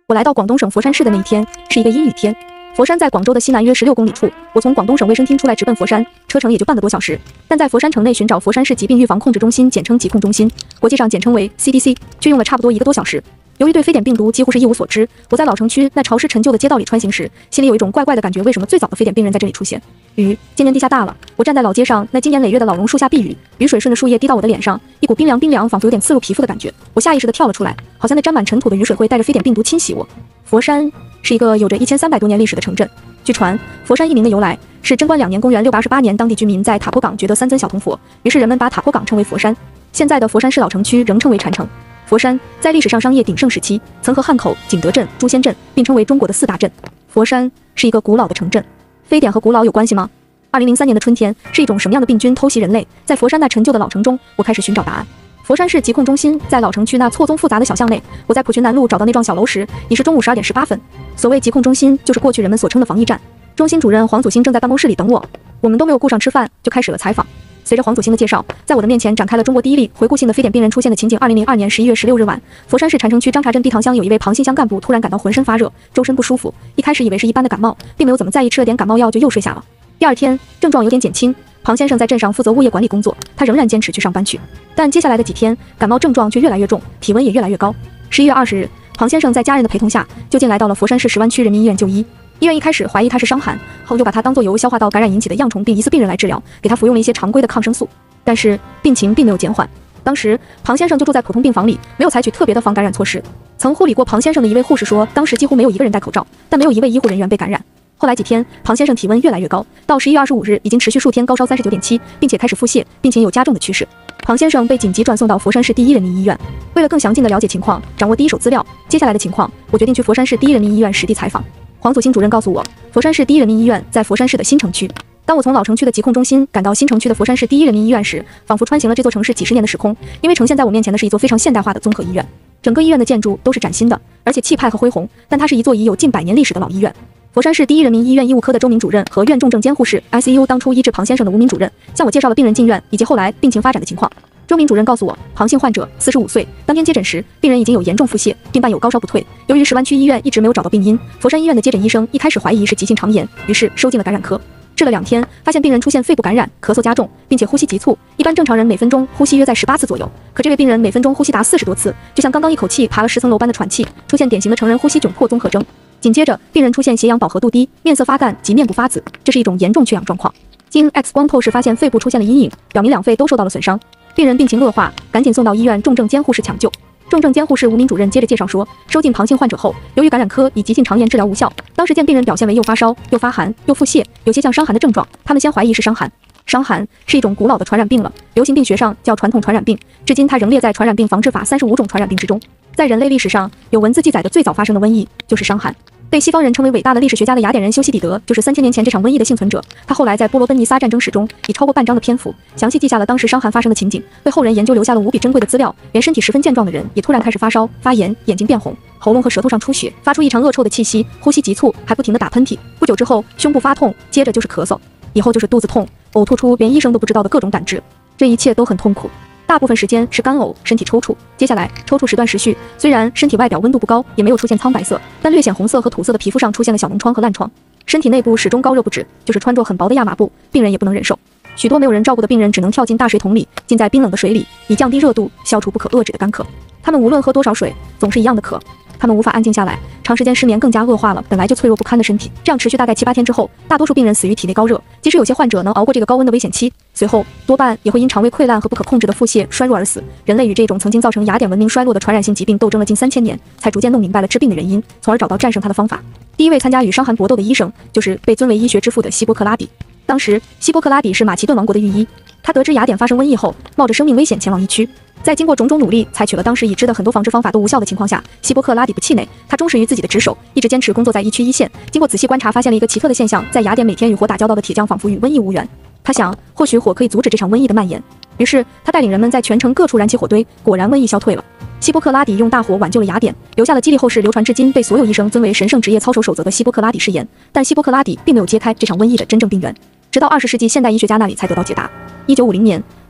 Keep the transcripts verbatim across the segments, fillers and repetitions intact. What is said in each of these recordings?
我来到广东省佛山市的那一天是一个阴雨天。佛山在广州的西南约十六公里处，我从广东省卫生厅出来直奔佛山，车程也就半个多小时。但在佛山城内寻找佛山市疾病预防控制中心，简称疾控中心，国际上简称为 C D C， 却用了差不多一个多小时。由于对非典病毒几乎是一无所知，我在老城区那潮湿陈旧的街道里穿行时，心里有一种怪怪的感觉。为什么最早的非典病人在这里出现？雨今年地下大了，我站在老街上那经年累月的老榕树下避雨，雨水顺着树叶滴到我的脸上，一股冰凉冰凉，仿佛有点刺入皮肤的感觉。我下意识地跳了出来，好像那沾满尘土的雨水会带着非典病毒侵袭我。佛山是一个有着一千三百多年历史的城镇。据传，佛山一名的由来是贞观两年公元六百二十八年，当地居民在塔坡港觉得三尊小铜佛，于是人们把塔坡港称为佛山。现在的佛山市老城区仍称为禅城。佛山在历史上商业鼎盛时期，曾和汉口、景德镇、朱仙镇并称为中国的四大镇。佛山是一个古老的城镇，非典和古老有关系吗？二零零三年的春天，是一种什么样的病菌偷袭人类？在佛山那陈旧的老城中，我开始寻找答案。佛山市疾控中心在老城区那错综复杂的小巷内，我在普群南路找到那幢小楼时，已是中午十二点十八分。所谓疾控中心，就是过去人们所称的防疫站。中心主任黄祖兴正在办公室里等我，我们都没有顾上吃饭，就开始了采访。随着黄祖兴的介绍，在我的面前展开了中国第一例回顾性的非典病人出现的情景。二零零二年十一月十六日晚，佛山市禅城区张查镇地塘乡有一位庞姓乡干部突然感到浑身发热，周身不舒服，一开始以为是一般的感冒，并没有怎么在意，吃了点感冒药就又睡下了。第二天症状有点减轻，庞先生在镇上负责物业管理工作，他仍然坚持去上班去。但接下来的几天，感冒症状却越来越重，体温也越来越高。十一月二十日，庞先生在家人的陪同下，就近来到了佛山市石湾区人民医院就医。医院一开始怀疑他是伤寒，后又把他当作由消化道感染引起的恙虫病疑似病人来治疗，给他服用了一些常规的抗生素，但是病情并没有减缓。当时庞先生就住在普通病房里，没有采取特别的防感染措施。曾护理过庞先生的一位护士说，当时几乎没有一个人戴口罩，但没有一位医护人员被感染。后来几天，庞先生体温越来越高，到十一月二十五日已经持续数天高烧三十九点七，并且开始腹泻，病情有加重的趋势。庞先生被紧急转送到佛山市第一人民医院。为了更详尽的了解情况，掌握第一手资料，接下来的情况，我决定去佛山市第一人民医院实地采访。黄祖兴主任告诉我，佛山市第一人民医院在佛山市的新城区。当我从老城区的疾控中心赶到新城区的佛山市第一人民医院时，仿佛穿行了这座城市几十年的时空，因为呈现在我面前的是一座非常现代化的综合医院。整个医院的建筑都是崭新的，而且气派和恢宏，但它是一座已有近百年历史的老医院。佛山市第一人民医院医务科的周明主任和院重症监护室 I C U 当初医治庞先生的吴明主任向我介绍了病人进院以及后来病情发展的情况。周明主任告诉我，庞姓患者四十五岁，当天接诊时，病人已经有严重腹泻，并伴有高烧不退。由于石湾区医院一直没有找到病因，佛山医院的接诊医生一开始怀疑是急性肠炎，于是收进了感染科。治了两天，发现病人出现肺部感染，咳嗽加重，并且呼吸急促。一般正常人每分钟呼吸约在十八次左右，可这位病人每分钟呼吸达四十多次，就像刚刚一口气爬了十层楼般的喘气，出现典型的成人呼吸窘迫综合征。紧接着，病人出现血氧饱和度低、面色发干及面部发紫，这是一种严重缺氧状况。经 X 光透视发现肺部出现了阴影，表明两肺都受到了损伤。病人病情恶化，赶紧送到医院重症监护室抢救。重症监护室吴明主任接着介绍说，收进庞姓患者后，由于感染科以急性肠炎治疗无效，当时见病人表现为又发烧、又发寒、又腹泻，有些像伤寒的症状，他们先怀疑是伤寒。伤寒是一种古老的传染病了，流行病学上叫传统传染病，至今它仍列在传染病防治法三十五种传染病之中。在人类历史上有文字记载的最早发生的瘟疫就是伤寒。被西方人称为伟大的历史学家的雅典人修昔底德就是三千年前这场瘟疫的幸存者。他后来在波罗奔尼撒战争史中以超过半章的篇幅详细记下了当时伤寒发生的情景，为后人研究留下了无比珍贵的资料。连身体十分健壮的人也突然开始发烧、发炎，眼睛变红，喉咙和舌头上出血，发出异常恶臭的气息，呼吸急促，还不停地打喷嚏。不久之后，胸部发痛，接着就是咳嗽，以后就是肚子痛，呕吐出连医生都不知道的各种胆汁。这一切都很痛苦。大部分时间是干呕，身体抽搐。接下来抽搐时断时续，虽然身体外表温度不高，也没有出现苍白色，但略显红色和土色的皮肤上出现了小脓疮和烂疮。身体内部始终高热不止，就是穿着很薄的亚麻布，病人也不能忍受。许多没有人照顾的病人只能跳进大水桶里，浸在冰冷的水里，以降低热度，消除不可遏制的干渴。他们无论喝多少水，总是一样的渴。他们无法安静下来，长时间失眠更加恶化了本来就脆弱不堪的身体。这样持续大概七八天之后，大多数病人死于体内高热，即使有些患者能熬过这个高温的危险期，随后多半也会因肠胃溃烂和不可控制的腹泻衰弱而死。人类与这种曾经造成雅典文明衰落的传染性疾病斗争了近三千年，才逐渐弄明白了治病的原因，从而找到战胜它的方法。第一位参加与伤寒搏斗的医生，就是被尊为医学之父的希波克拉底。当时希波克拉底是马其顿王国的御医，他得知雅典发生瘟疫后，冒着生命危险前往疫区。在经过种种努力，采取了当时已知的很多防治方法都无效的情况下，希波克拉底不气馁，他忠实于自己的职守，一直坚持工作在疫区一线。经过仔细观察，发现了一个奇特的现象，在雅典每天与火打交道的铁匠仿佛与瘟疫无缘。他想，或许火可以阻止这场瘟疫的蔓延，于是他带领人们在全城各处燃起火堆，果然瘟疫消退了。希波克拉底用大火挽救了雅典，留下了激励后世流传至今、被所有医生尊为神圣职业操守守则的希波克拉底誓言。但希波克拉底并没有揭开这场瘟疫的真正病源，直到二十世纪现代医学家那里才得到解答。一九五零年，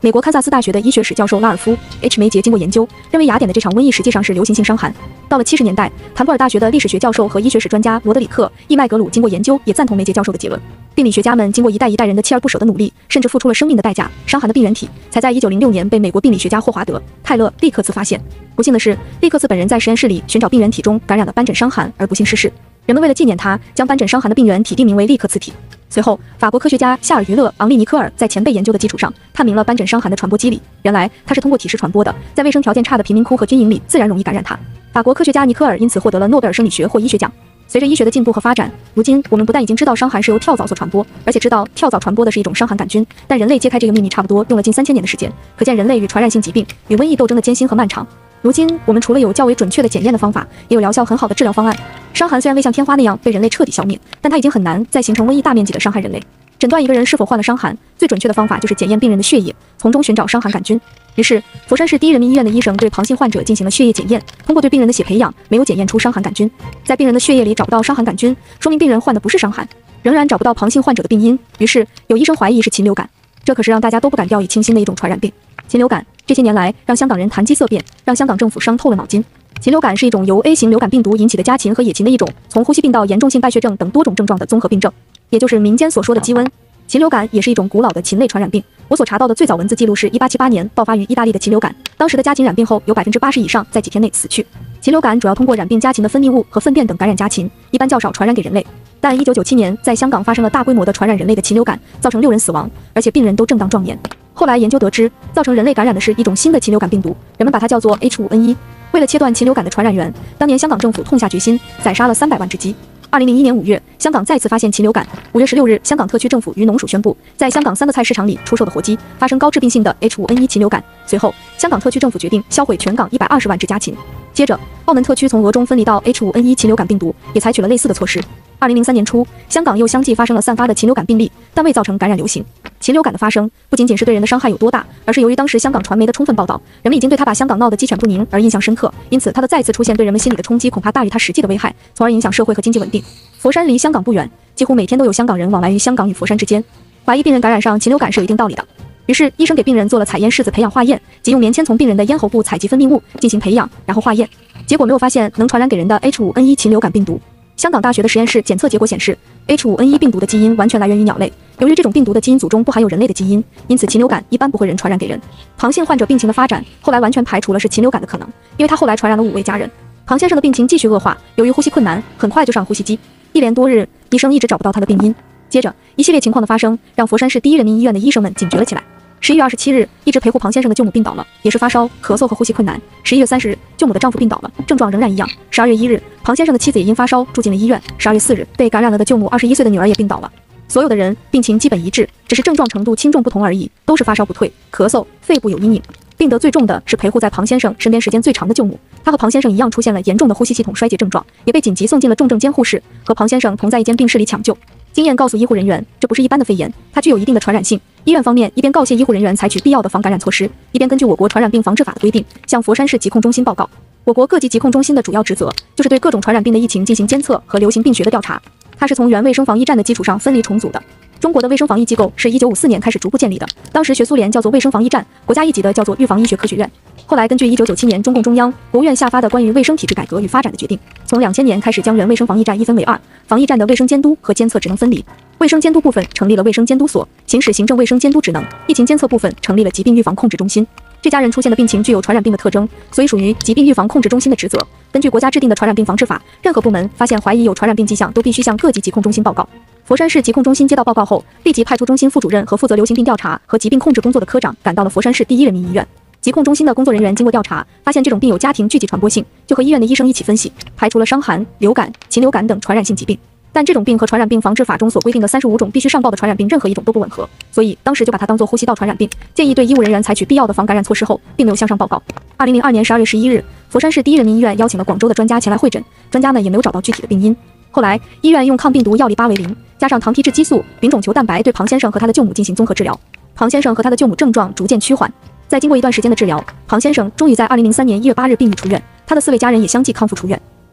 美国堪萨斯大学的医学史教授拉尔夫 ·H. 梅杰经过研究，认为雅典的这场瘟疫实际上是流行性伤寒。到了七十年代，坦普尔大学的历史学教授和医学史专家罗德里克·易麦格鲁经过研究，也赞同梅杰教授的结论。病理学家们经过一代一代人的锲而不舍的努力，甚至付出了生命的代价，伤寒的病原体才在一九零六年被美国病理学家霍华德·泰勒·利克茨发现。不幸的是，利克茨本人在实验室里寻找病原体中感染了斑疹伤寒而不幸逝世。人们为了纪念他，将斑疹伤寒的病原体定名为利克茨体。随后，法国科学家夏尔娱勒·昂利尼科尔在前辈研究的基础上，探明了斑疹伤寒的传播机理。原来，它是通过体湿传播的，在卫生条件差的贫民窟和军营里，自然容易感染它。法国科学家尼科尔因此获得了诺贝尔生理学或医学奖。随着医学的进步和发展，如今我们不但已经知道伤寒是由跳蚤所传播，而且知道跳蚤传播的是一种伤寒杆菌，但人类揭开这个秘密差不多用了近三千年的时间，可见人类与传染性疾病、与瘟疫斗争的艰辛和漫长。如今，我们除了有较为准确的检验的方法，也有疗效很好的治疗方案。伤寒虽然未像天花那样被人类彻底消灭，但它已经很难再形成瘟疫大面积的伤害人类。诊断一个人是否患了伤寒，最准确的方法就是检验病人的血液，从中寻找伤寒杆菌。于是，佛山市第一人民医院的医生对旁系患者进行了血液检验，通过对病人的血培养，没有检验出伤寒杆菌。在病人的血液里找不到伤寒杆菌，说明病人患的不是伤寒。仍然找不到旁系患者的病因，于是有医生怀疑是禽流感。这可是让大家都不敢掉以轻心的一种传染病。禽流感这些年来让香港人谈鸡色变，让香港政府伤透了脑筋。禽流感是一种由 A 型流感病毒引起的家禽和野禽的一种从呼吸病到严重性败血症等多种症状的综合病症，也就是民间所说的鸡瘟。禽流感也是一种古老的禽类传染病。我所查到的最早文字记录是一八七八年爆发于意大利的禽流感，当时的家禽染病后有 百分之八十 以上在几天内死去。禽流感主要通过染病家禽的分泌物和粪便等感染家禽，一般较少传染给人类。但一九九七年在香港发生了大规模的传染人类的禽流感，造成六人死亡，而且病人都正当壮年。后来研究得知，造成人类感染的是一种新的禽流感病毒，人们把它叫做 H 五 N 一。为了切断禽流感的传染源，当年香港政府痛下决心，宰杀了三百万只鸡。二零零一年五月，香港再次发现禽流感。五月十六日，香港特区政府与农署宣布，在香港三个菜市场里出售的活鸡发生高致病性的 H 五 N 一 禽流感。随后，香港特区政府决定销毁全港一百二十万只家禽。接着，澳门特区从俄中分离到 H 五 N 一 禽流感病毒，也采取了类似的措施。二零零三年初，香港又相继发生了散发的禽流感病例，但未造成感染流行。禽流感的发生不仅仅是对人的伤害有多大，而是由于当时香港传媒的充分报道，人们已经对它把香港闹得鸡犬不宁而印象深刻，因此它的再次出现对人们心理的冲击恐怕大于它实际的危害，从而影响社会和经济稳定。佛山离香港不远，几乎每天都有香港人往来于香港与佛山之间，怀疑病人感染上禽流感是有一定道理的。于是医生给病人做了采烟拭子培养化验，即用棉签从病人的咽喉部采集分泌物进行培养，然后化验，结果没有发现能传染给人的 H 五 N 一 禽流感病毒。香港大学的实验室检测结果显示 ，H 五 N 一 病毒的基因完全来源于鸟类。由于这种病毒的基因组中不含有人类的基因，因此禽流感一般不会人传染给人。庞姓患者病情的发展后来完全排除了是禽流感的可能，因为他后来传染了五位家人。庞先生的病情继续恶化，由于呼吸困难，很快就上呼吸机。一连多日，医生一直找不到他的病因。接着，一系列情况的发生，让佛山市第一人民医院的医生们警觉了起来。十一月二十七日，一直陪护庞先生的舅母病倒了，也是发烧、咳嗽和呼吸困难。十一月三十日，舅母的丈夫病倒了，症状仍然一样。十二月一日，庞先生的妻子也因发烧住进了医院。十二月四日，被感染了的舅母二十一岁的女儿也病倒了。所有的人病情基本一致，只是症状程度轻重不同而已，都是发烧不退、咳嗽、肺部有阴影。病得最重的是陪护在庞先生身边时间最长的舅母，她和庞先生一样出现了严重的呼吸系统衰竭症状，也被紧急送进了重症监护室，和庞先生同在一间病室里抢救。经验告诉医护人员，这不是一般的肺炎，它具有一定的传染性。医院方面一边告诫医护人员采取必要的防感染措施，一边根据我国传染病防治法的规定，向佛山市疾控中心报告。我国各级疾控中心的主要职责就是对各种传染病的疫情进行监测和流行病学的调查，它是从原卫生防疫站的基础上分离重组的。中国的卫生防疫机构是一九五四年开始逐步建立的，当时学苏联叫做卫生防疫站，国家一级的叫做预防医学科学院。后来根据一九九七年中共中央、国务院下发的关于卫生体制改革与发展的决定，从两千年开始将原卫生防疫站一分为二，防疫站的卫生监督和监测职能分离。卫生监督部分成立了卫生监督所，行使行政卫生监督职能；疫情监测部分成立了疾病预防控制中心。这家人出现的病情具有传染病的特征，所以属于疾病预防控制中心的职责。根据国家制定的传染病防治法，任何部门发现怀疑有传染病迹象，都必须向各级疾控中心报告。佛山市疾控中心接到报告后，立即派出中心副主任和负责流行病调查和疾病控制工作的科长赶到了佛山市第一人民医院。疾控中心的工作人员经过调查，发现这种病有家庭聚集传播性，就和医院的医生一起分析，排除了伤寒、流感、禽流感等传染性疾病。但这种病和传染病防治法中所规定的三十五种必须上报的传染病任何一种都不吻合，所以当时就把它当作呼吸道传染病，建议对医务人员采取必要的防感染措施后，并没有向上报告。二零零二年十二月十一日，佛山市第一人民医院邀请了广州的专家前来会诊，专家们也没有找到具体的病因。后来，医院用抗病毒药力巴维林加上糖皮质激素、丙种球蛋白对庞先生和他的舅母进行综合治疗。庞先生和他的舅母症状逐渐趋缓，在经过一段时间的治疗，庞先生终于在二零零三年一月八日病愈出院，他的四位家人也相继康复出院。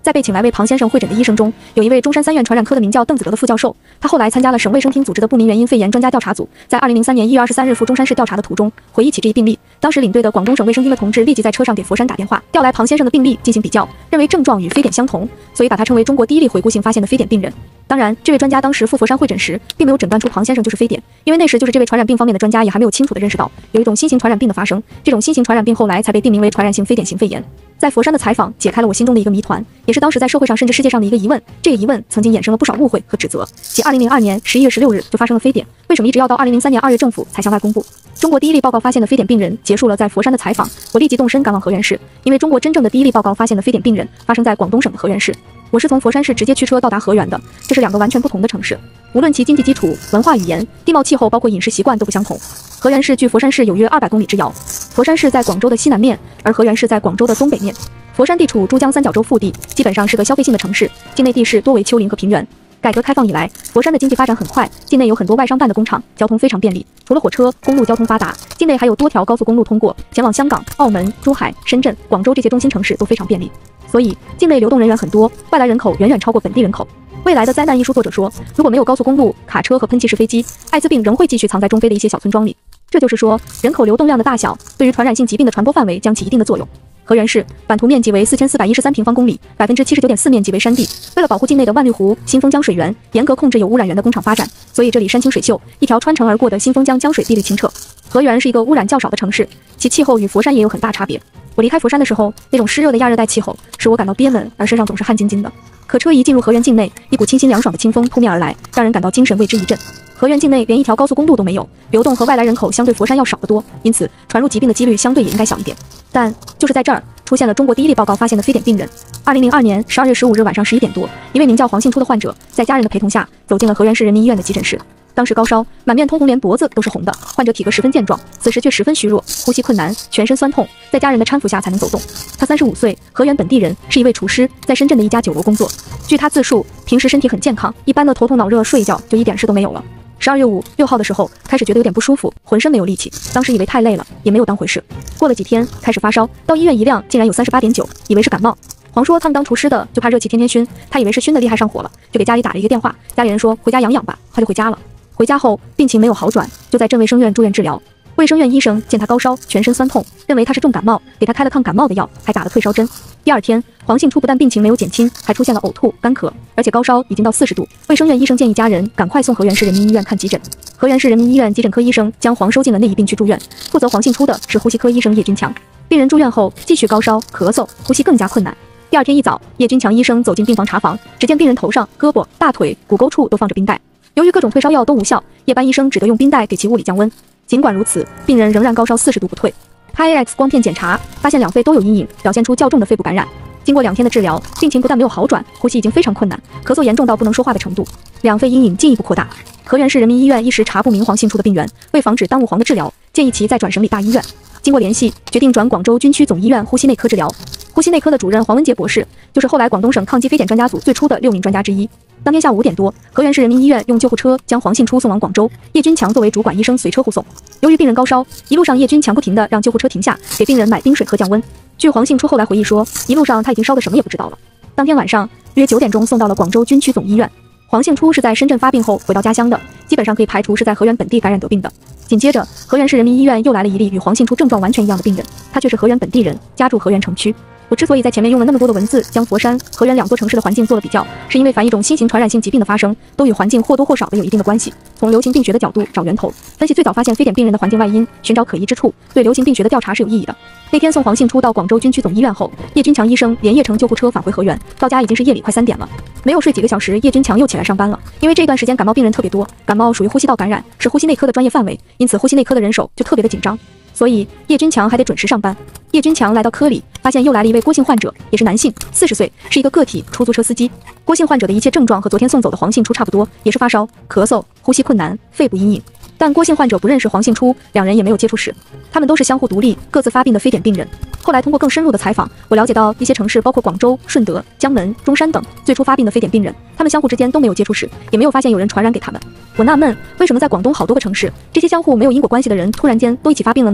在被请来为庞先生会诊的医生中，有一位中山三院传染科的名叫邓子德的副教授，他后来参加了省卫生厅组织的不明原因肺炎专家调查组，在二零零三年一月二十三日赴中山市调查的途中，回忆起这一病例。当时领队的广东省卫生厅的同志立即在车上给佛山打电话，调来庞先生的病例进行比较，认为症状与非典相同，所以把他称为中国第一例回顾性发现的非典病人。当然，这位专家当时赴佛山会诊时，并没有诊断出庞先生就是非典，因为那时就是这位传染病方面的专家也还没有清楚地认识到有一种新型传染病的发生，这种新型传染病后来才被定名为传染性非典型肺炎。在佛山的采访解开了我心中的一个谜团，也是当时在社会上甚至世界上的一个疑问。这个疑问曾经衍生了不少误会和指责，即二零零二年十一月十六日就发生了非典，为什么一直要到二零零三年二月政府才向外公布？中国第一例报告发现的非典病人结束了在佛山的采访，我立即动身赶往河源市，因为中国真正的第一例报告发现的非典病人发生在广东省的河源市。我是从佛山市直接驱车到达河源的，这是两个完全不同的城市，无论其经济基础、文化语言、地貌气候，包括饮食习惯都不相同。河源市距佛山市有约二百公里之遥，佛山市在广州的西南面，而河源市在广州的东北面。佛山地处珠江三角洲腹地，基本上是个消费性的城市，境内地势多为丘陵和平原。改革开放以来，佛山的经济发展很快，境内有很多外商办的工厂，交通非常便利。除了火车、公路交通发达，境内还有多条高速公路通过，前往香港、澳门、珠海、深圳、广州这些中心城市都非常便利。所以，境内流动人员很多，外来人口远远超过本地人口。未来的灾难一书作者说，如果没有高速公路、卡车和喷气式飞机，艾滋病仍会继续藏在中非的一些小村庄里。这就是说，人口流动量的大小对于传染性疾病的传播范围将起一定的作用。河源市版图面积为四千四百一十三平方公里，百分之七十九点四面积为山地。为了保护境内的万绿湖、新丰江水源，严格控制有污染源的工厂发展，所以这里山清水秀，一条穿城而过的新丰江江水碧绿清澈。河源是一个污染较少的城市，其气候与佛山也有很大差别。我离开佛山的时候，那种湿热的亚热带气候使我感到憋闷，而身上总是汗津津的。可车一进入河源境内，一股清新凉爽的清风扑面而来，让人感到精神为之一振。河源境内连一条高速公路都没有，流动和外来人口相对佛山要少得多，因此传入疾病的几率相对也应该小一点。但就是在这儿出现了中国第一例报告发现的非典病人。二零零二年十二月十五日晚上十一点多，一位名叫黄信初的患者在家人的陪同下走进了河源市人民医院的急诊室。当时高烧，满面通红，连脖子都是红的，患者体格十分健壮，此时却十分虚弱，呼吸困难，全身酸痛，在家人的搀扶下才能走动。他三十五岁，河源本地人，是一位厨师，在深圳的一家酒楼工作。据他自述，平时身体很健康，一般的头痛脑热睡一觉就一点事都没有了。十二月五六号的时候，开始觉得有点不舒服，浑身没有力气，当时以为太累了，也没有当回事。过了几天，开始发烧，到医院一量竟然有三十八点九，以为是感冒。黄说他们当厨师的就怕热气天天熏，他以为是熏的厉害上火了，就给家里打了一个电话，家里人说回家养养吧，他就回家了。回家后病情没有好转，就在镇卫生院住院治疗。卫生院医生见他高烧，全身酸痛，认为他是重感冒，给他开了抗感冒的药，还打了退烧针。第二天，黄信初不但病情没有减轻，还出现了呕吐、干咳，而且高烧已经到四十度。卫生院医生建议家人赶快送河源市人民医院看急诊。河源市人民医院急诊科医生将黄收进了内一病区住院，负责黄信初的是呼吸科医生叶军强。病人住院后继续高烧、咳嗽，呼吸更加困难。第二天一早，叶军强医生走进病房查房，只见病人头上、胳膊、大腿、骨沟处都放着冰袋。由于各种退烧药都无效，叶班医生只得用冰袋给其物理降温。尽管如此，病人仍然高烧四十度不退。拍 X 光片检查，发现两肺都有阴影，表现出较重的肺部感染。经过两天的治疗，病情不但没有好转，呼吸已经非常困难，咳嗽严重到不能说话的程度，两肺阴影进一步扩大。河源市人民医院一时查不明黄信初的病源，为防止耽误黄的治疗，建议其再转省里大医院。经过联系，决定转广州军区总医院呼吸内科治疗。呼吸内科的主任黄文杰博士，就是后来广东省抗击非典专家组最初的六名专家之一。当天下午五点多，河源市人民医院用救护车将黄信初送往广州，叶军强作为主管医生随车护送。由于病人高烧，一路上叶军强不停地让救护车停下，给病人买冰水喝降温。据黄信初后来回忆说，一路上他已经烧得什么也不知道了。当天晚上约九点钟送到了广州军区总医院。黄信初是在深圳发病后回到家乡的，基本上可以排除是在河源本地感染得病的。紧接着，河源市人民医院又来了一例与黄信初症状完全一样的病人，他却是河源本地人，家住河源城区。我之所以在前面用了那么多的文字，将佛山、河源两座城市的环境做了比较，是因为凡一种新型传染性疾病的发生，都与环境或多或少的有一定的关系。从流行病学的角度找源头，分析最早发现非典病人的环境外因，寻找可疑之处，对流行病学的调查是有意义的。那天送黄信初到广州军区总医院后，叶军强医生连夜乘救护车返回河源，到家已经是夜里快三点了。没有睡几个小时，叶军强又起来上班了。因为这段时间感冒病人特别多，感冒属于呼吸道感染，是呼吸内科的专业范围，因此呼吸内科的人手就特别的紧张。所以叶军强还得准时上班。叶军强来到科里，发现又来了一位郭姓患者，也是男性，四十岁，是一个个体出租车司机。郭姓患者的一切症状和昨天送走的黄信初差不多，也是发烧、咳嗽、呼吸困难、肺部阴影。但郭姓患者不认识黄信初，两人也没有接触史，他们都是相互独立、各自发病的非典病人。后来通过更深入的采访，我了解到一些城市，包括广州、顺德、江门、中山等，最初发病的非典病人，他们相互之间都没有接触史，也没有发现有人传染给他们。我纳闷，为什么在广东好多个城市，这些相互没有因果关系的人突然间都一起发病了呢？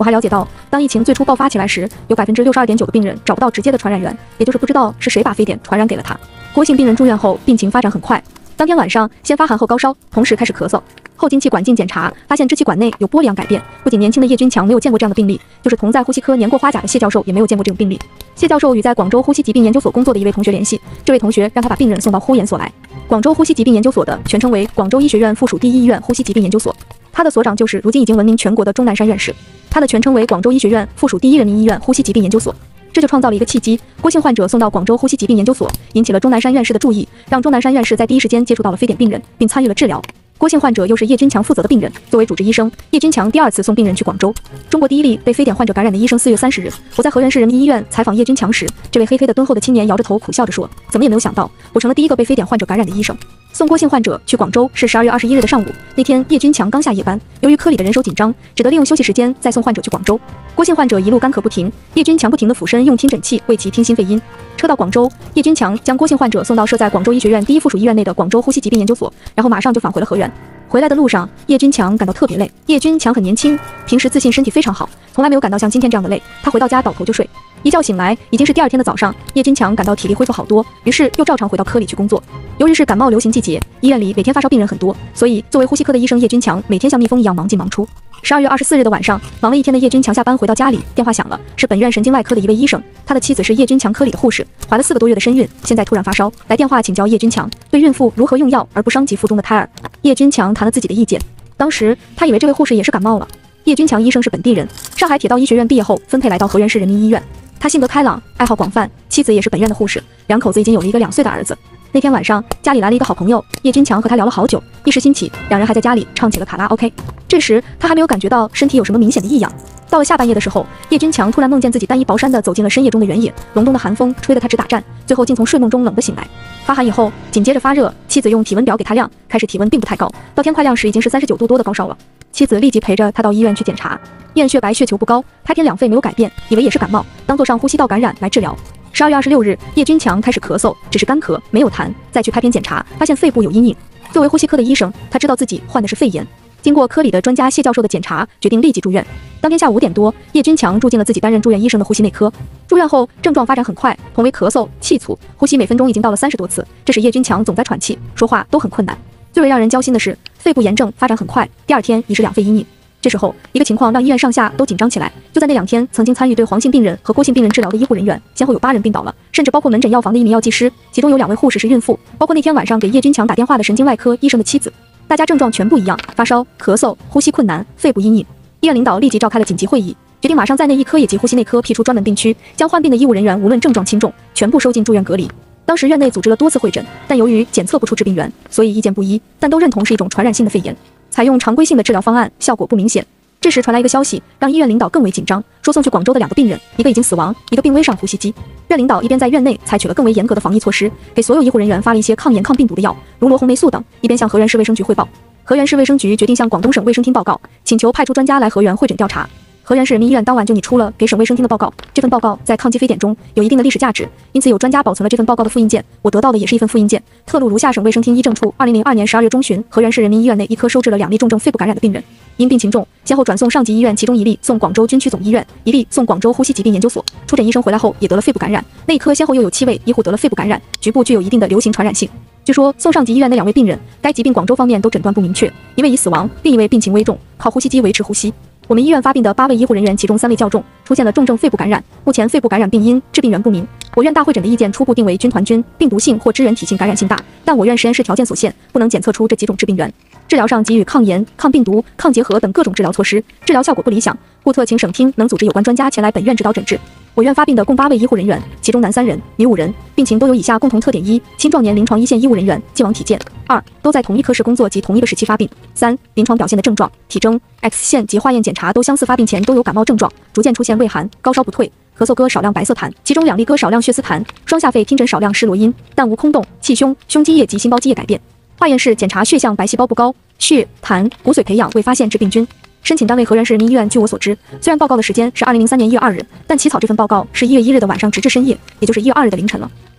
我还了解到，当疫情最初爆发起来时，有百分之六十二点九的病人找不到直接的传染源，也就是不知道是谁把非典传染给了他。郭姓病人住院后，病情发展很快。当天晚上先发寒后高烧，同时开始咳嗽，后经气管镜检查，发现支气管内有玻璃样改变。不仅年轻的叶军强没有见过这样的病例，就是同在呼吸科年过花甲的谢教授也没有见过这种病例。谢教授与在广州呼吸疾病研究所工作的一位同学联系，这位同学让他把病人送到呼研所来。广州呼吸疾病研究所的全称为广州医学院附属第一医院呼吸疾病研究所，他的所长就是如今已经闻名全国的钟南山院士。他的全称为广州医学院附属第一人民医院呼吸疾病研究所。这就创造了一个契机，郭姓患者送到广州呼吸疾病研究所，引起了钟南山院士的注意，让钟南山院士在第一时间接触到了非典病人，并参与了治疗。郭姓患者又是叶军强负责的病人，作为主治医生，叶军强第二次送病人去广州。中国第一例被非典患者感染的医生四月三十日，我在河源市人民医院采访叶军强时，这位黑黑的敦厚的青年摇着头苦笑着说：“怎么也没有想到，我成了第一个被非典患者感染的医生。”送郭姓患者去广州是十二月二十一日的上午，那天叶军强刚下夜班，由于科里的人手紧张，只得利用休息时间再送患者去广州。郭姓患者一路干咳不停，叶军强不停地俯身用听诊器为其听心肺音。车到广州，叶军强将郭姓患者送到设在广州医学院第一附属医院内的广州呼吸疾病研究所，然后马上就返回了河源。回来的路上，叶军强感到特别累。叶军强很年轻，平时自信，身体非常好，从来没有感到像今天这样的累。他回到家倒头就睡，一觉醒来已经是第二天的早上。叶军强感到体力恢复好多，于是又照常回到科里去工作。由于是感冒流行季节，医院里每天发烧病人很多，所以作为呼吸科的医生叶军强每天像蜜蜂一样忙进忙出。十二月二十四日的晚上，忙了一天的叶军强下班回到家里，电话响了，是本院神经外科的一位医生，他的妻子是叶军强科里的护士，怀了四个多月的身孕，现在突然发烧，来电话请教叶军强对孕妇如何用药而不伤及腹中的胎儿。叶军强谈了自己的意见，当时他以为这位护士也是感冒了。叶军强医生是本地人，上海铁道医学院毕业后分配来到河源市人民医院。他性格开朗，爱好广泛，妻子也是本院的护士，两口子已经有了一个两岁的儿子。那天晚上，家里来了一个好朋友，叶军强和他聊了好久，一时兴起，两人还在家里唱起了卡拉 OK。这时他还没有感觉到身体有什么明显的异样。到了下半夜的时候，叶军强突然梦见自己单衣薄衫地走进了深夜中的原野，隆冬的寒风吹得他直打颤，最后竟从睡梦中冷得醒来。发寒以后，紧接着发热，妻子用体温表给他量，开始体温并不太高，到天快亮时已经是三十九度多的高烧了。妻子立即陪着他到医院去检查，验血白血球不高，拍片两肺没有改变，以为也是感冒，当做上呼吸道感染来治疗。十二月二十六日，叶军强开始咳嗽，只是干咳，没有痰，再去拍片检查，发现肺部有阴影。作为呼吸科的医生，他知道自己患的是肺炎。经过科里的专家谢教授的检查，决定立即住院。当天下午五点多，叶军强住进了自己担任住院医生的呼吸内科。住院后症状发展很快，同为咳嗽、气促，呼吸每分钟已经到了三十多次，这使叶军强总在喘气，说话都很困难。最为让人焦心的是，肺部炎症发展很快，第二天已是两肺阴影。这时候，一个情况让医院上下都紧张起来。就在那两天，曾经参与对黄姓病人和郭姓病人治疗的医护人员，先后有八人病倒了，甚至包括门诊药房的一名药剂师，其中有两位护士是孕妇，包括那天晚上给叶军强打电话的神经外科医生的妻子。大家症状全部一样，发烧、咳嗽、呼吸困难、肺部阴影。医院领导立即召开了紧急会议，决定马上在内一科以及呼吸内科辟出专门病区，将患病的医务人员无论症状轻重，全部收进住院隔离。当时院内组织了多次会诊，但由于检测不出致病源，所以意见不一，但都认同是一种传染性的肺炎，采用常规性的治疗方案，效果不明显。这时传来一个消息，让医院领导更为紧张，说送去广州的两个病人，一个已经死亡，一个病危上呼吸机。院领导一边在院内采取了更为严格的防疫措施，给所有医护人员发了一些抗炎抗病毒的药，如罗红霉素等，一边向河源市卫生局汇报。河源市卫生局决定向广东省卫生厅报告，请求派出专家来河源会诊调查。河源市人民医院当晚就拟出了给省卫生厅的报告，这份报告在抗击非典中有一定的历史价值，因此有专家保存了这份报告的复印件，我得到的也是一份复印件，特录如下：省卫生厅医政处二零零二年十二月中旬，河源市人民医院内一科收治了两例重症肺部感染的病人，因病情重，先后转送上级医院，其中一例送广州军区总医院，一例送广州呼吸疾病研究所。出诊医生回来后也得了肺部感染，内科先后又有七位医护得了肺部感染，局部具有一定的流行传染性。据说送上级医院那两位病人，该疾病广州方面都诊断不明确，一位已死亡，另一位病情危重，靠呼吸机维持呼吸。我们医院发病的八位医护人员，其中三位较重，出现了重症肺部感染，目前肺部感染病因、致病源不明。我院大会诊的意见初步定为军团菌，病毒性或支原体性感染性大，但我院实验室条件所限，不能检测出这几种致病源。治疗上给予抗炎、抗病毒、抗结核等各种治疗措施，治疗效果不理想，故特请省厅能组织有关专家前来本院指导诊治。我院发病的共八位医护人员，其中男三人，女五人，病情都有以下共同特点：一、青壮年临床一线医务人员，既往体健；二、都在同一科室工作及同一个时期发病；三、临床表现的症状、体征、X 线及化验检查都相似，发病前都有感冒症状，逐渐出现畏寒、高烧不退、咳嗽，歌少量白色痰，其中两例歌少量血丝痰，双下肺听诊少量湿罗音，但无空洞、气胸、胸积液及心包积液改变。化验室检查血象白细胞不高，血、痰、骨髓培养未发现致病菌。申请单位河源市人民医院。据我所知，虽然报告的时间是二零零三年一月二日，但起草这份报告是一月一日的晚上直至深夜，也就是一月二日的凌晨了。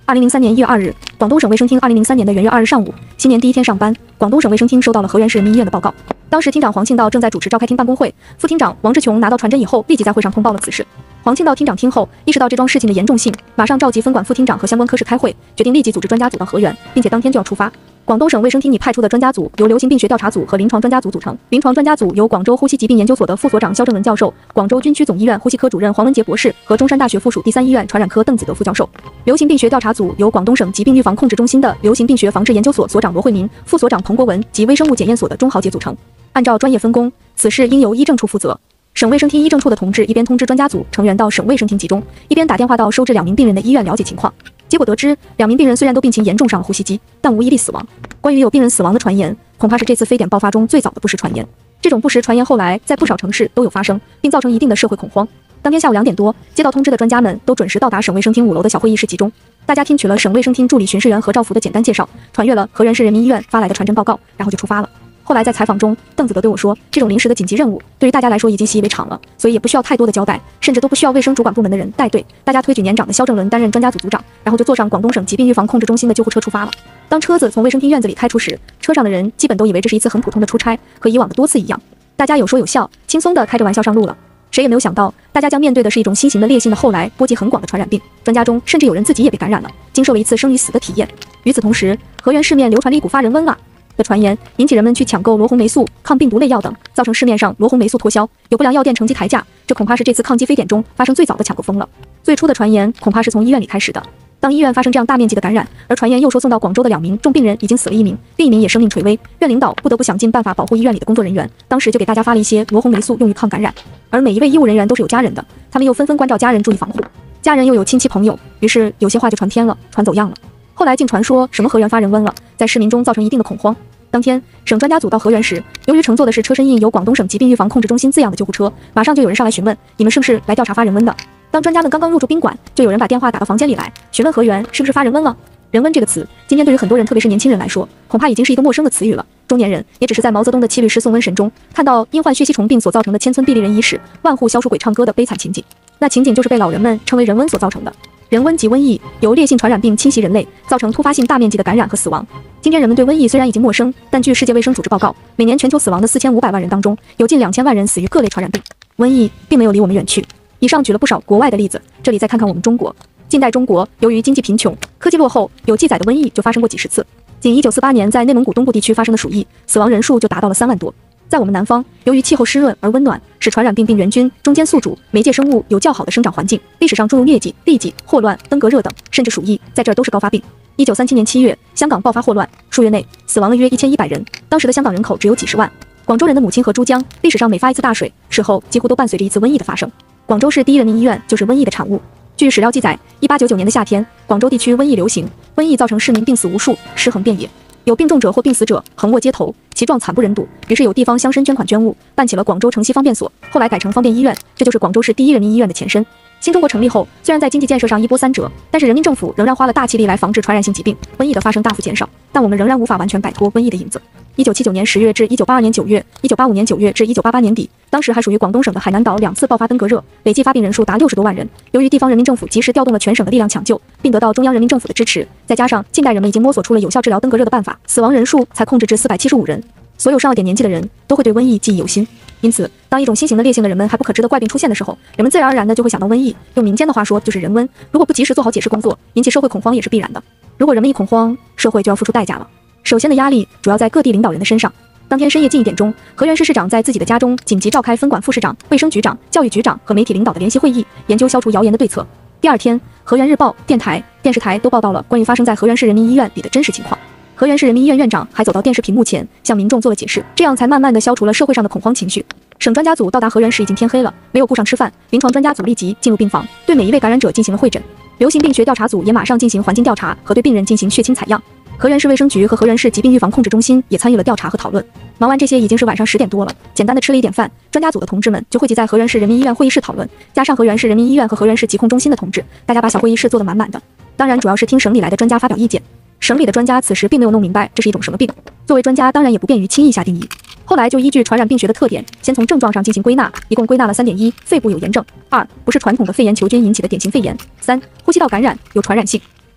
二零零三年一月二日，广东省卫生厅二零零三年的元月二日上午，新年第一天上班，广东省卫生厅收到了河源市人民医院的报告。当时厅长黄庆道正在主持召开厅办公会，副厅长王志琼拿到传真以后，立即在会上通报了此事。黄庆道厅长听后，意识到这桩事情的严重性，马上召集分管副厅长和相关科室开会，决定立即组织专家组到河源，并且当天就要出发。广东省卫生厅拟派出的专家组由流行病学调查组和临床专家组组成。临床专家组由广州呼吸疾病研究所的副所长肖正文教授、广州军区总医院呼吸科主任黄文杰博士和中山大学附属第三医院传染科邓子德副教授。流行病学调查组由广东省疾病预防控制中心的流行病学防治研究所所长罗慧民、副所长彭国文及微生物检验所的钟豪杰组成。按照专业分工，此事应由医政处负责。省卫生厅医政处的同志一边通知专家组成员到省卫生厅集中，一边打电话到收治两名病人的医院了解情况。结果得知，两名病人虽然都病情严重上了呼吸机，但无一例死亡。关于有病人死亡的传言，恐怕是这次非典爆发中最早的不实传言。这种不实传言后来在不少城市都有发生，并造成一定的社会恐慌。当天下午两点多，接到通知的专家们都准时到达省卫生厅五楼的小会议室集中。大家听取了省卫生厅助理巡视员何兆福的简单介绍，传阅了河源市人民医院发来的传真报告，然后就出发了。后来在采访中，邓子德对我说，这种临时的紧急任务对于大家来说已经习以为常了，所以也不需要太多的交代，甚至都不需要卫生主管部门的人带队。大家推举年长的肖正伦担任专家组组长，然后就坐上广东省疾病预防控制中心的救护车出发了。当车子从卫生厅院子里开出时，车上的人基本都以为这是一次很普通的出差，和以往的多次一样，大家有说有笑，轻松地开着玩笑上路了。谁也没有想到，大家将面对的是一种新型的烈性的后来波及很广的传染病，专家中甚至有人自己也被感染了，经受了一次生与死的体验。与此同时，河源市面流传了一股发人瘟啊的传言，引起人们去抢购罗红霉素、抗病毒类药等，造成市面上罗红霉素脱销，有不良药店乘机抬价。这恐怕是这次抗击非典中发生最早的抢购风了。最初的传言恐怕是从医院里开始的。当医院发生这样大面积的感染，而传言又说送到广州的两名重病人已经死了一名，另一名也生命垂危，院领导不得不想尽办法保护医院里的工作人员，当时就给大家发了一些罗红霉素用于抗感染。而每一位医务人员都是有家人的，他们又纷纷关照家人注意防护，家人又有亲戚朋友，于是有些话就传天了，传走样了。后来竟传说什么河源发人瘟了，在市民中造成一定的恐慌。当天，省专家组到河源时，由于乘坐的是车身印有广东省疾病预防控制中心字样的救护车，马上就有人上来询问，你们是不是来调查发人瘟的？当专家们刚刚入住宾馆，就有人把电话打到房间里来，询问河源是不是发人瘟了。人瘟这个词，今天对于很多人，特别是年轻人来说，恐怕已经是一个陌生的词语了。中年人也只是在毛泽东的七律诗送瘟神中，看到因患血吸虫病所造成的千村地利人遗史、万户消暑鬼唱歌的悲惨情景，那情景就是被老人们称为人瘟所造成的。人瘟即瘟疫，由烈性传染病侵袭人类，造成突发性大面积的感染和死亡。今天人们对瘟疫虽然已经陌生，但据世界卫生组织报告，每年全球死亡的四千五百万人当中，有近两千万人死于各类传染病。瘟疫并没有离我们远去。以上举了不少国外的例子，这里再看看我们中国。近代中国由于经济贫穷、科技落后，有记载的瘟疫就发生过几十次。仅一九四八年在内蒙古东部地区发生的鼠疫，死亡人数就达到了三万多。在我们南方，由于气候湿润而温暖，使传染病病原菌、中间宿主、媒介生物有较好的生长环境，历史上诸如疟疾、痢疾、霍乱、登革热等，甚至鼠疫，在这儿都是高发病。一九三七年七月，香港爆发霍乱，数月内死亡了约一千一百人。当时的香港人口只有几十万。广州人的母亲河珠江，历史上每发一次大水，事后几乎都伴随着一次瘟疫的发生。广州市第一人民医院就是瘟疫的产物。据史料记载，一八九九年的夏天，广州地区瘟疫流行，瘟疫造成市民病死无数，尸横遍野。有病重者或病死者横卧街头，其状惨不忍睹。于是有地方乡绅捐款捐物，办起了广州城西方便所，后来改成方便医院，这就是广州市第一人民医院的前身。新中国成立后，虽然在经济建设上一波三折，但是人民政府仍然花了大气力来防治传染性疾病，瘟疫的发生大幅减少，但我们仍然无法完全摆脱瘟疫的影子。一九七九年十月至一九八二年九月，一九八五年九月至一九八八年底，当时还属于广东省的海南岛两次爆发登革热，累计发病人数达六十多万人。由于地方人民政府及时调动了全省的力量抢救，并得到中央人民政府的支持，再加上近代人们已经摸索出了有效治疗登革热的办法，死亡人数才控制至四百七十五人。所有上了点年纪的人都会对瘟疫记忆犹新，因此当一种新型的烈性的人们还不可知的怪病出现的时候，人们自然而然的就会想到瘟疫。用民间的话说就是人瘟，如果不及时做好解释工作，引起社会恐慌也是必然的。如果人们一恐慌，社会就要付出代价了。首先的压力主要在各地领导人的身上。当天深夜近一点钟，河源市市长在自己的家中紧急召开分管副市长、卫生局长、教育局长和媒体领导的联席会议，研究消除谣言的对策。第二天，河源日报、电台、电视台都报道了关于发生在河源市人民医院里的真实情况。河源市人民医院院长还走到电视屏幕前，向民众做了解释，这样才慢慢的消除了社会上的恐慌情绪。省专家组到达河源时已经天黑了，没有顾上吃饭，临床专家组立即进入病房，对每一位感染者进行了会诊。流行病学调查组也马上进行环境调查和对病人进行血清采样。河源市卫生局和河源市疾病预防控制中心也参与了调查和讨论。忙完这些已经是晚上十点多了，简单的吃了一点饭，专家组的同志们就汇集在河源市人民医院会议室讨论，加上河源市人民医院和河源市疾控中心的同志，大家把小会议室坐得满满的。当然主要是听省里来的专家发表意见。省里的专家此时并没有弄明白这是一种什么病，作为专家当然也不便于轻易下定义。后来就依据传染病学的特点，先从症状上进行归纳，一共归纳了三点：一、肺部有炎症；二、不是传统的肺炎球菌引起的典型肺炎；三、呼吸道感染，有传染性。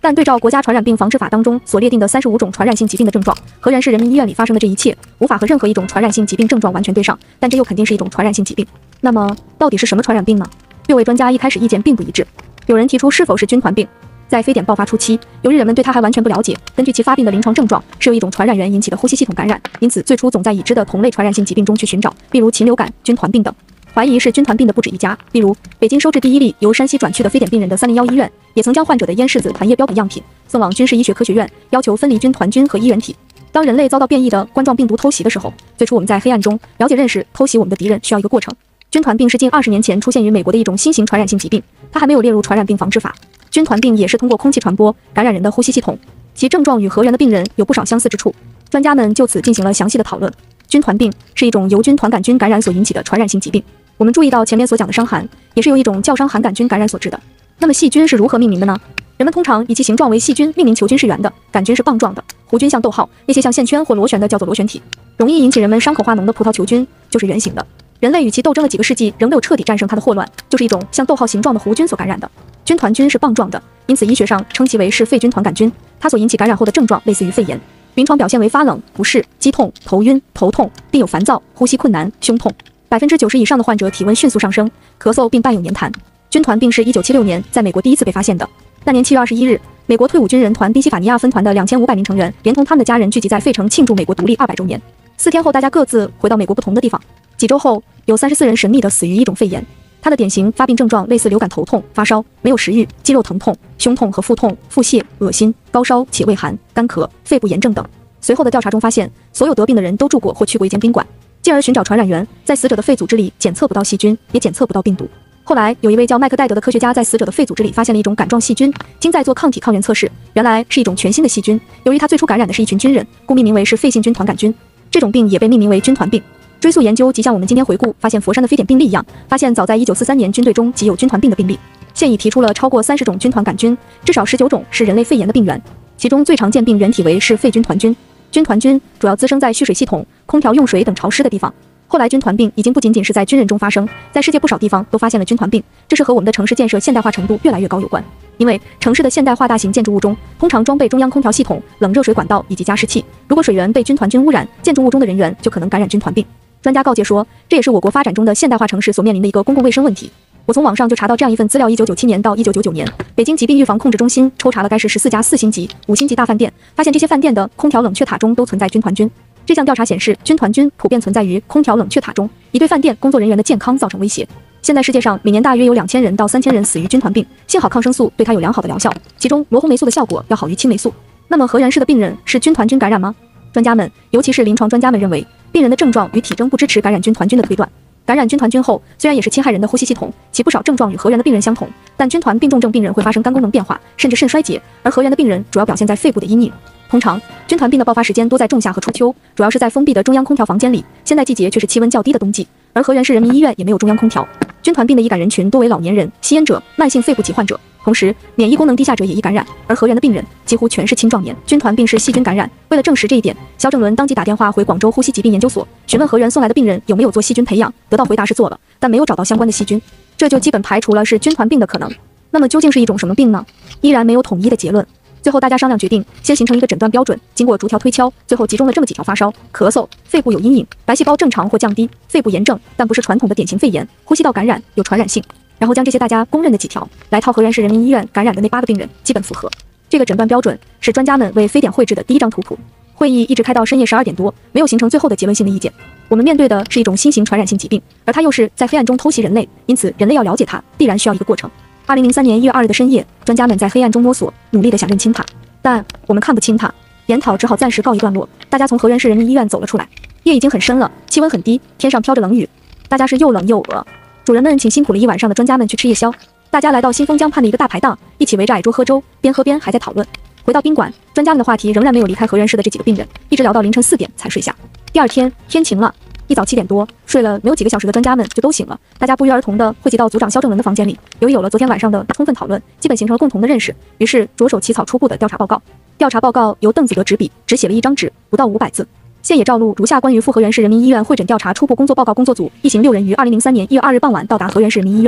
但对照国家传染病防治法当中所列定的三十五种传染性疾病的症状，河源市人民医院里发生的这一切，无法和任何一种传染性疾病症状完全对上，但这又肯定是一种传染性疾病。那么，到底是什么传染病呢？六位专家一开始意见并不一致，有人提出是否是军团病。在非典爆发初期，由于人们对它还完全不了解，根据其发病的临床症状是由一种传染源引起的呼吸系统感染，因此最初总在已知的同类传染性疾病中去寻找，例如禽流感、军团病等。怀疑是军团病的不止一家，例如北京收治第一例由山西转去的非典病人的三零一医院，也曾将患者的咽拭子痰液标本样品送往军事医学科学院，要求分离军团菌和衣原体。当人类遭到变异的冠状病毒偷袭的时候，最初我们在黑暗中了解认识偷袭我们的敌人需要一个过程。军团病是近二十年前出现于美国的一种新型传染性疾病，它还没有列入传染病防治法。军团病也是通过空气传播，感染人的呼吸系统，其症状与河源的病人有不少相似之处。专家们就此进行了详细的讨论。军团病是一种由军团杆菌感染所引起的传染性疾病。我们注意到前面所讲的伤寒，也是由一种叫伤寒杆菌感染所致的。那么细菌是如何命名的呢？人们通常以其形状为细菌命名，球菌是圆的，杆菌是棒状的，弧菌像逗号，那些像线圈或螺旋的叫做螺旋体。容易引起人们伤口化脓的葡萄球菌就是圆形的。人类与其斗争了几个世纪，仍没有彻底战胜它的祸乱，就是一种像逗号形状的弧菌所感染的。军团菌是棒状的，因此医学上称其为是肺菌团杆菌。它所引起感染后的症状类似于肺炎，临床表现为发冷、不适、肌痛、头晕、头痛，并有烦躁、呼吸困难、胸痛。百分之九十以上的患者体温迅速上升，咳嗽并伴有黏痰。军团病是一九七六年在美国第一次被发现的。那年七月二十一日，美国退伍军人团宾夕法尼亚分团的两千五百名成员，连同他们的家人聚集在费城庆祝美国独立二百周年。四天后，大家各自回到美国不同的地方。几周后，有三十四人神秘地死于一种肺炎。它的典型发病症状类似流感、头痛、发烧，没有食欲、肌肉疼痛、胸痛和腹痛、腹泻、恶心、高烧且畏寒、干咳、肺部炎症等。随后的调查中发现，所有得病的人都住过或去过一间宾馆。进而寻找传染源，在死者的肺组织里检测不到细菌，也检测不到病毒。后来有一位叫麦克戴德的科学家在死者的肺组织里发现了一种杆状细菌，经在做抗体抗原测试，原来是一种全新的细菌。由于它最初感染的是一群军人，故命名为是肺性军团杆菌。这种病也被命名为军团病。追溯研究即像我们今天回顾发现佛山的非典病例一样，发现早在一九四三年军队中即有军团病的病例。现已提出了超过三十种军团杆菌，至少十九种是人类肺炎的病源，其中最常见病原体为是肺军团菌。军团菌主要滋生在蓄水系统、空调用水等潮湿的地方。后来军团病已经不仅仅是在军人中发生，在世界不少地方都发现了军团病，这是和我们的城市建设现代化程度越来越高有关。因为城市的现代化大型建筑物中通常装备中央空调系统、冷热水管道以及加湿器，如果水源被军团菌污染，建筑物中的人员就可能感染军团病。专家告诫说，这也是我国发展中的现代化城市所面临的一个公共卫生问题。我从网上就查到这样一份资料：一九九七年到一九九九年，北京疾病预防控制中心抽查了该市十四家四星级、五星级大饭店，发现这些饭店的空调冷却塔中都存在军团菌。这项调查显示，军团菌普遍存在于空调冷却塔中，已对饭店工作人员的健康造成威胁。现在世界上每年大约有两千人到三千人死于军团病，幸好抗生素对它有良好的疗效，其中罗红霉素的效果要好于青霉素。那么河源市的病人是军团菌感染吗？专家们，尤其是临床专家们认为，病人的症状与体征不支持感染军团菌的推断。感染军团菌后，虽然也是侵害人的呼吸系统，其不少症状与河源的病人相同，但军团病重症病人会发生肝功能变化，甚至肾衰竭，而河源的病人主要表现在肺部的阴影。通常，军团病的爆发时间多在仲夏和初秋，主要是在封闭的中央空调房间里，现在季节却是气温较低的冬季，而河源市人民医院也没有中央空调。军团病的易感人群多为老年人、吸烟者、慢性肺部疾患者，同时免疫功能低下者也易感染，而河源的病人几乎全是青壮年。军团病是细菌感染，为了证实这一点，肖正伦当即打电话回广州呼吸疾病研究所，询问河源送来的病人有没有做细菌培养，得到回答是做了，但没有找到相关的细菌，这就基本排除了是军团病的可能。那么究竟是一种什么病呢？依然没有统一的结论。最后大家商量决定，先形成一个诊断标准，经过逐条推敲，最后集中了这么几条：发烧、咳嗽、肺部有阴影、白细胞正常或降低、肺部炎症，但不是传统的典型肺炎、呼吸道感染，有传染性。然后将这些大家公认的几条来套河源市人民医院感染的那八个病人，基本符合。这个诊断标准是专家们为非典绘制的第一张图谱。会议一直开到深夜十二点多，没有形成最后的结论性的意见。我们面对的是一种新型传染性疾病，而它又是在黑暗中偷袭人类，因此人类要了解它，必然需要一个过程。二零零三年一月二日的深夜，专家们在黑暗中摸索，努力地想认清它，但我们看不清它，研讨只好暂时告一段落。大家从河源市人民医院走了出来，夜已经很深了，气温很低，天上飘着冷雨，大家是又冷又饿。主人们请辛苦了一晚上的专家们去吃夜宵，大家来到新丰江畔的一个大排档，一起围着矮桌喝粥，边喝边还在讨论。回到宾馆，专家们的话题仍然没有离开河源市的这几个病人，一直聊到凌晨四点才睡下。第二天天晴了，一早七点多，睡了没有几个小时的专家们就都醒了，大家不约而同的汇集到组长肖正伦的房间里。由于有了昨天晚上的充分讨论，基本形成了共同的认识，于是着手起草初步的调查报告。调查报告由邓子德执笔，只写了一张纸，不到五百字。现也照录如下关于赴河源市人民医院会诊调查初步工作报告。工作组一行六人于二零零三年一月二日傍晚到达河源市人民医院。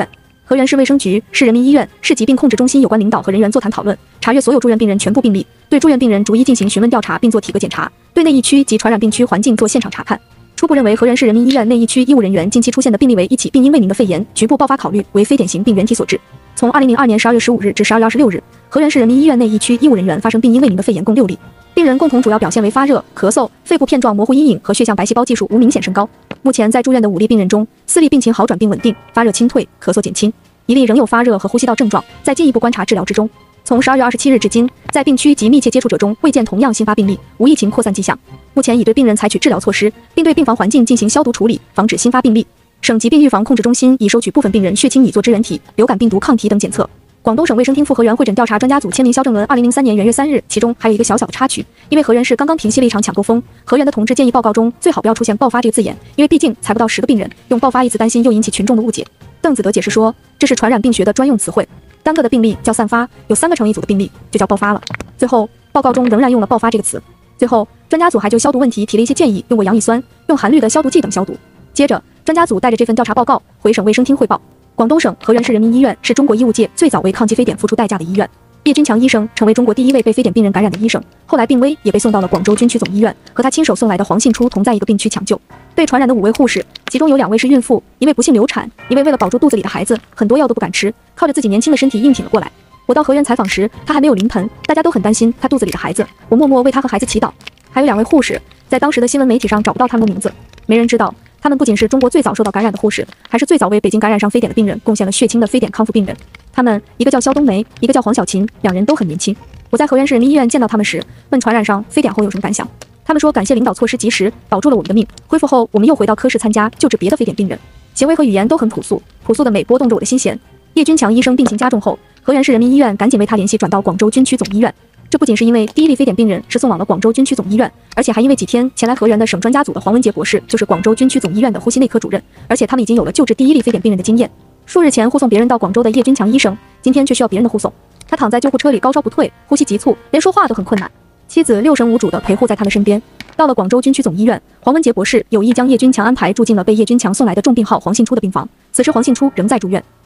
河源市卫生局、市人民医院、市疾病控制中心有关领导和人员座谈讨论，查阅所有住院病人全部病历，对住院病人逐一进行询问调查，并做体格检查，对内疫区及传染病区环境做现场查看。初步认为，河源市人民医院内疫区医务人员近期出现的病例为一起病因未明的肺炎，局部爆发考虑为非典型病原体所致。从二零零二年十二月十五日至十二月二十六日，河源市人民医院内疫区医务人员发生病因未明的肺炎共六例，病人共同主要表现为发热、咳嗽、肺部片状模糊阴影和血象白细胞计数无明显升高。目前在住院的五例病人中，四例病情好转并稳定，发热清退，咳嗽减轻，一例仍有发热和呼吸道症状，在进一步观察治疗之中。从十二月二十七日至今，在病区及密切接触者中未见同样新发病例，无疫情扩散迹象。目前已对病人采取治疗措施，并对病房环境进行消毒处理，防止新发病例。省疾病预防控制中心已收取部分病人血清拟做支原体、流感病毒抗体等检测。广东省卫生厅赴河源会诊调查专家组签名肖正伦二零零三年元月三日，其中还有一个小小的插曲，因为河源市刚刚平息了一场抢购风，河源的同志建议报告中最好不要出现爆发这个字眼，因为毕竟才不到十个病人，用爆发一词担心又引起群众的误解。邓子德解释说，这是传染病学的专用词汇，单个的病例叫散发，有三个成一组的病例就叫爆发了。最后报告中仍然用了爆发这个词。最后专家组还就消毒问题提了一些建议，用过洋乙酸、用含氯的消毒剂等消毒。接着专家组带着这份调查报告回省卫生厅汇报。广东省河源市人民医院是中国医务界最早为抗击非典付出代价的医院。叶军强医生成为中国第一位被非典病人感染的医生，后来病危也被送到了广州军区总医院，和他亲手送来的黄信初同在一个病区抢救。被传染的五位护士，其中有两位是孕妇，一位不幸流产，一位为了保住肚子里的孩子，很多药都不敢吃，靠着自己年轻的身体硬挺了过来。我到河源采访时，他还没有临盆，大家都很担心他肚子里的孩子，我默默为他和孩子祈祷。还有两位护士，在当时的新闻媒体上找不到他们的名字，没人知道他们不仅是中国最早受到感染的护士，还是最早为北京感染上非典的病人贡献了血清的非典康复病人。他们一个叫肖冬梅，一个叫黄小琴，两人都很年轻。我在河源市人民医院见到他们时，问传染上非典后有什么感想，他们说感谢领导措施及时，保住了我们的命。恢复后，我们又回到科室参加救治别的非典病人，行为和语言都很朴素，朴素的美拨动着我的心弦。叶军强医生病情加重后，河源市人民医院赶紧为他联系转到广州军区总医院。这不仅是因为第一例非典病人是送往了广州军区总医院，而且还因为几天前来河源的省专家组的黄文杰博士就是广州军区总医院的呼吸内科主任，而且他们已经有了救治第一例非典病人的经验。数日前护送别人到广州的叶军强医生，今天却需要别人的护送。他躺在救护车里高烧不退，呼吸急促，连说话都很困难。妻子六神无主地陪护在他的身边。到了广州军区总医院，黄文杰博士有意将叶军强安排住进了被叶军强送来的重病号黄信初的病房。此时黄信初仍在住院。